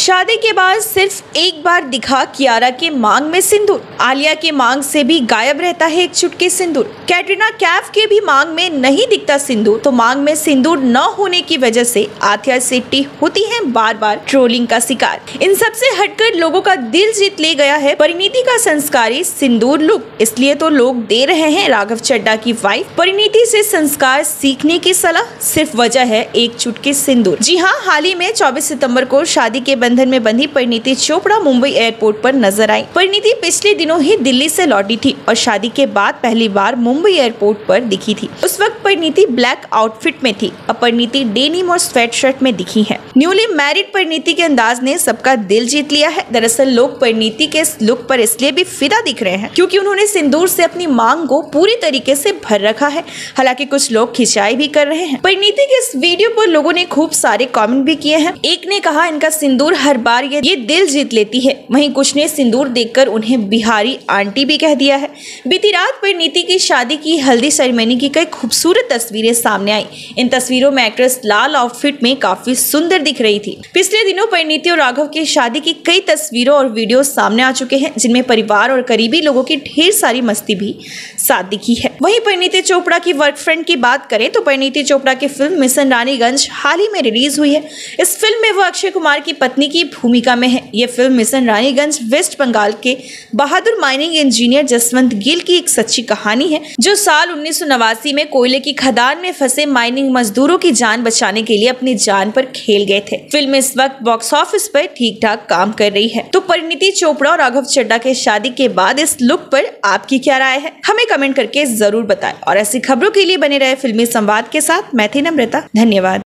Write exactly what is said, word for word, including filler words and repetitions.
शादी के बाद सिर्फ एक बार दिखा कियारा के मांग में सिंदूर। आलिया के मांग से भी गायब रहता है एक चुटकी सिंदूर। कैटरीना कैफ के भी मांग में नहीं दिखता सिंदूर, तो मांग में सिंदूर न होने की वजह से आथिया शेट्टी होती हैं बार बार ट्रोलिंग का शिकार। इन सब से हटकर लोगों का दिल जीत ले गया है परिणीति का संस्कारी सिंदूर लुक। इसलिए तो लोग दे रहे हैं राघव चड्ढा की वाइफ परिणीति से संस्कार सीखने की सलाह। सिर्फ वजह है एक चुटकी सिंदूर। जी हाँ, हाल ही में चौबीस सितंबर को शादी के बंधन में बंधी परिणीति चोपड़ा मुंबई एयरपोर्ट पर नजर आई। परिणीति पिछले दिनों ही दिल्ली से लौटी थी और शादी के बाद पहली बार मुंबई एयरपोर्ट पर दिखी थी। उस वक्त परिणीति ब्लैक आउटफिट में थी। अब परिणीति डेनिम और स्वेट शर्ट में दिखी है। न्यूली मैरिड परिणीति के अंदाज ने सबका दिल जीत लिया है। दरअसल लोग परिणीति के इस लुक पर इसलिए भी फिदा दिख रहे हैं क्योंकि उन्होंने सिंदूर से अपनी मांग को पूरी तरीके से भर रखा है। हालांकि कुछ लोग खिंचाई भी कर रहे हैं। परिणीति के इस वीडियो पर लोगों ने खूब सारे कमेंट भी किए हैं। एक ने कहा इनका सिंदूर हर बार ये, ये दिल जीत लेती है। वहीं कुछ ने सिंदूर देखकर उन्हें बिहारी आंटी भी कह दिया है। बीती रात परिणीति की शादी की हल्दी सेरेमनी की कई खूबसूरत तस्वीरें सामने आई। इन तस्वीरों में एक्ट्रेस लाल आउटफिट में काफी सुंदर दिख रही थी। पिछले दिनों परिणीति और राघव की शादी की कई तस्वीरों और वीडियो सामने आ चुके हैं, जिनमें परिवार और करीबी लोगों की ढेर सारी मस्ती भी साथ दिखी है। वहीं परिणीति चोपड़ा की वर्क फ्रेंड की बात करें तो परिणीति चोपड़ा की फिल्म मिशन रानीगंज हाल ही में रिलीज हुई है। इस फिल्म में वो अक्षय कुमार की पत्नी की भूमिका में है। ये film Mission Raniganj West Bengal के बहादुर माइनिंग इंजीनियर जसवंत गिल की एक सच्ची कहानी है, जो साल उन्नीस सौ नवासी में कोयले की खदान में फंसे माइनिंग मजदूरों की जान बचाने के लिए अपनी जान पर खेल गए थे। फिल्म इस वक्त बॉक्स ऑफिस पर ठीक ठाक काम कर रही है। तो परिणीति चोपड़ा और राघव चड्ढा के शादी के बाद इस लुक पर आपकी क्या राय है, हमें कमेंट करके जरूर बताएं। और ऐसी खबरों के लिए बने रहे फिल्मी संवाद के साथ। मैं थी नम्रता, धन्यवाद।